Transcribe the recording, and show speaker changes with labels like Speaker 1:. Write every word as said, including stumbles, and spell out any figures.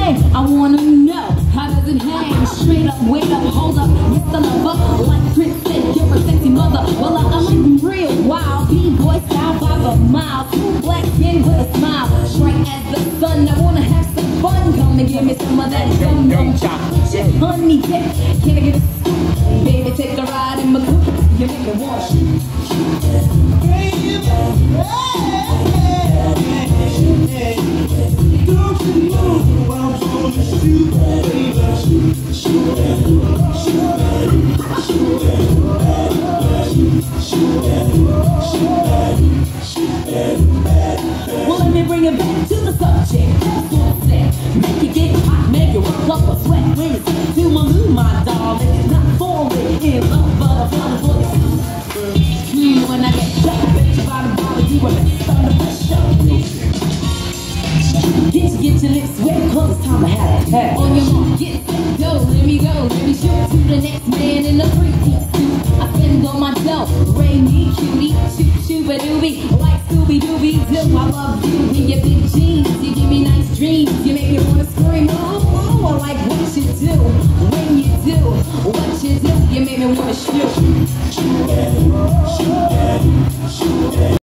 Speaker 1: Hey, I wanna know, how does it hang? Straight up, wait up, hold up, Mister Lover. Like Prince said, you're a sexy mother. Well, I, I'm living real wild, B-boy style by the mile. Two black skin with a smile, bright as the sun. I wanna have some fun, come and give me some of that yum yum chocolate chip honey dip. Can I get a scoop? Baby, take a ride in my coupe. You make me wanna shoot. Don't you know I'm gonna shoot, baby, shoot, shoot, well, let me bring it back to the subject. That's what I said. Make it get hot, make it work up a sweat. When it's to my moon, my darling, not falling in love, but I'm falling for you. Mm, when I get shot, bet you by the body, you were best under pressure. Get, you, get your lips wet, cause it's time to have it. Hey. On your mark, get set, go, let me go, let me shoot to the next man in a three-piece suit. I spend all my dough, rain me, cutie, shoot, shoot-a-doobie, like Scooby-Dooby-Doo. I love you in your big jeans, you give me nice dreams, you make me wanna scream, oh, oh, I like what you do, when you do, what you do, you make me wanna shoot.